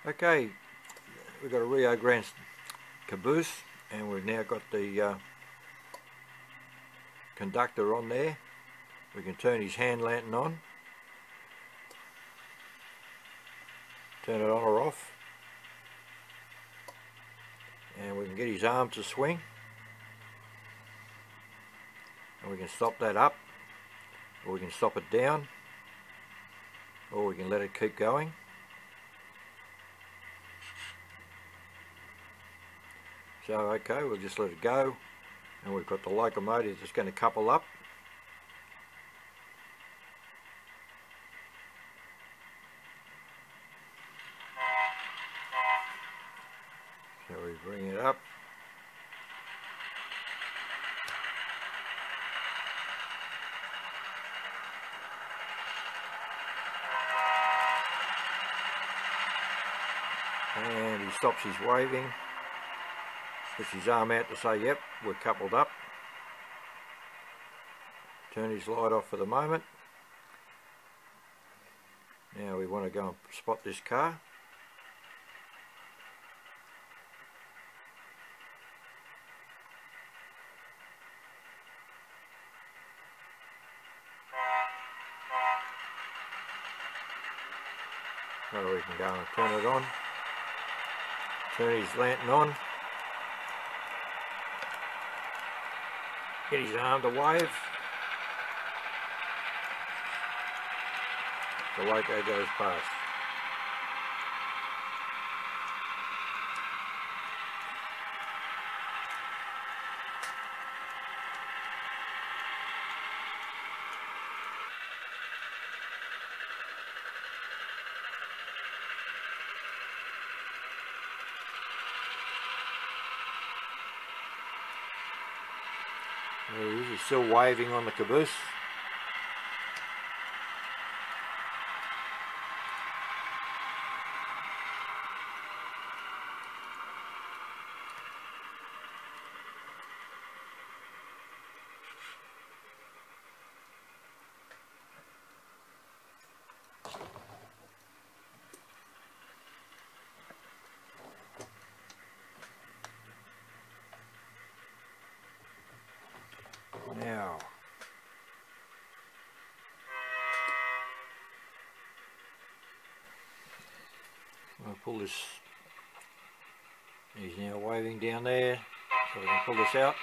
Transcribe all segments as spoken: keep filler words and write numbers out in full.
Okay, we've got a Rio Grande Caboose, and we've now got the uh, conductor on there. We can turn his hand lantern on, turn it on or off, and we can get his arm to swing, and we can stop that up, or we can stop it down, or we can let it keep going. So okay, we'll just let it go, and we've got the locomotive that's going to couple up. So we bring it up. And he stops his waving. Puts his arm out to say, yep, we're coupled up. Turn his light off for the moment. Now we want to go and spot this car. So we can go and turn it on. Turn his lantern on. Get his arm to wave. The loco goes past. There he is, he's still waving on the caboose. Now, I'll pull this, he's now waving down there, so we can pull this out.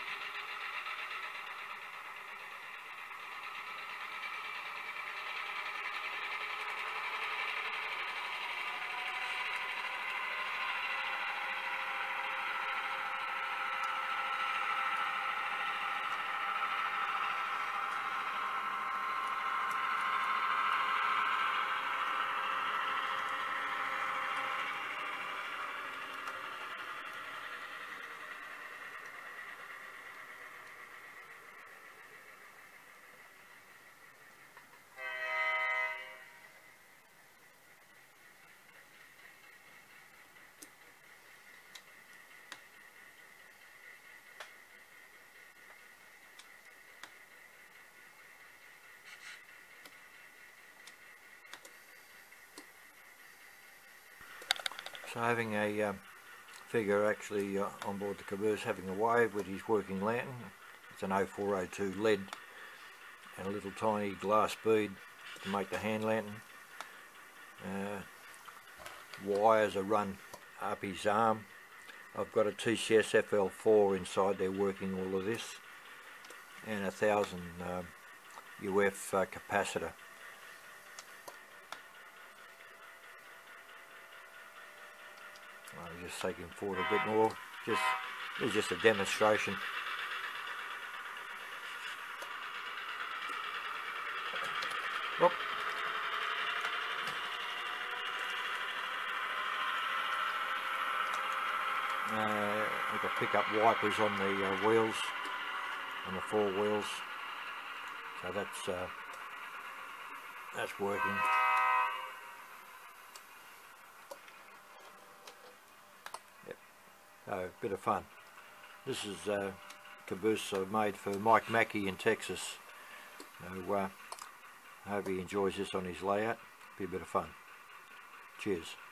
So having a um, figure actually uh, on board the caboose having a wave with his working lantern. It's an oh four oh two lead and a little tiny glass bead to make the hand lantern. Uh, wires are run up his arm. I've got a T C S F L four inside there working all of this, and a thousand um, U F uh, capacitor. I'll just take him forward a bit more. Just it's just a demonstration. Whoop. Uh, we've got pick up wipers on the uh, wheels, on the four wheels. So that's uh, that's working. So, a bit of fun. This is uh, caboose I've made for Mike Mackey in Texas. So, uh, I hope he enjoys this on his layout. Be a bit of fun. Cheers.